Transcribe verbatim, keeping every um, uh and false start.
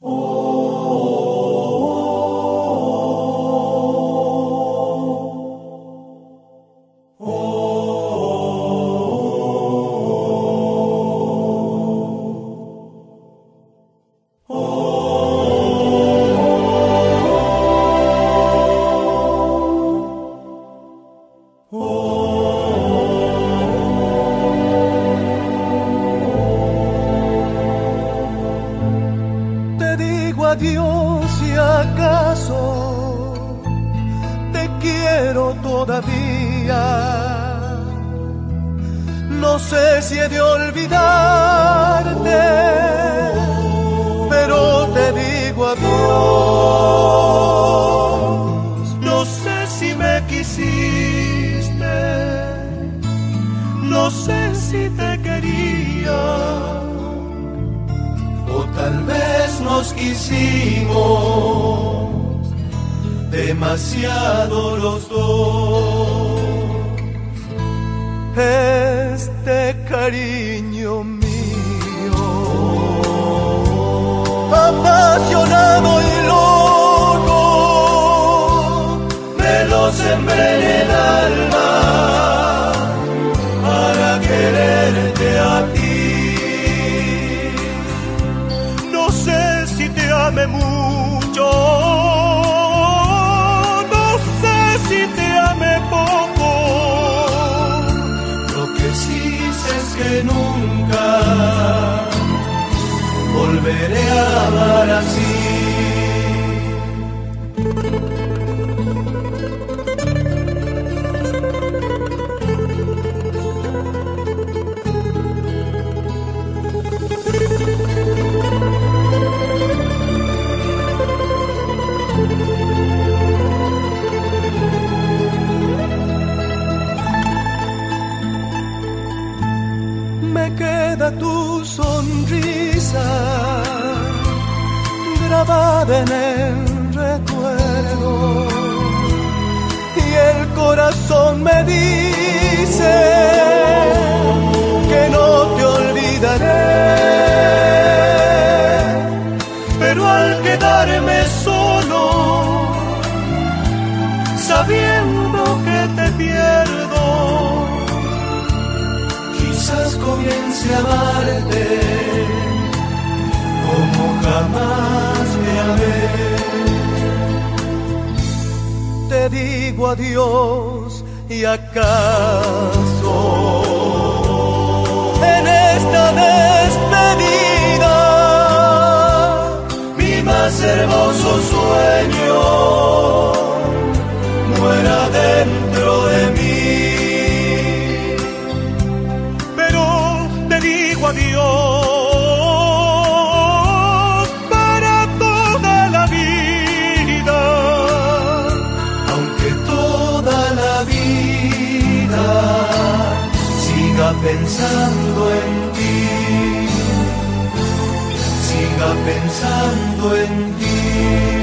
Adiós, si acaso te quiero todavía. No sé si he de olvidarte, pero te digo adiós. No sé si me quisiste, no sé si te quería, o tal vez nos quisimos demasiado los dos. Este cariño mío, apasionado y loco, me lo sembré en el alma para quererte a ti. Amé mucho, no sé si te amé poco. Lo que sí sé es que nunca volveré a amar así. Me queda tu sonrisa grabada en el recuerdo, y el corazón me dice que no te olvidaré. Pero al quedarme solo, sabiendo que te pierdo, quizás comience a amarte como jamás me amé. Te digo adiós, y acaso en esta despedida mi más hermoso sueño muera dentro de mí. Adiós para toda la vida, aunque toda la vida siga pensando en ti, siga pensando en ti.